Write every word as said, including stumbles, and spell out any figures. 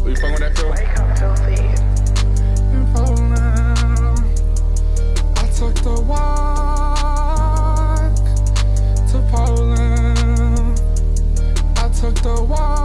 You fucking with that feel? Wake up, filthy. In Poland, I took the walk to Poland. I took the walk.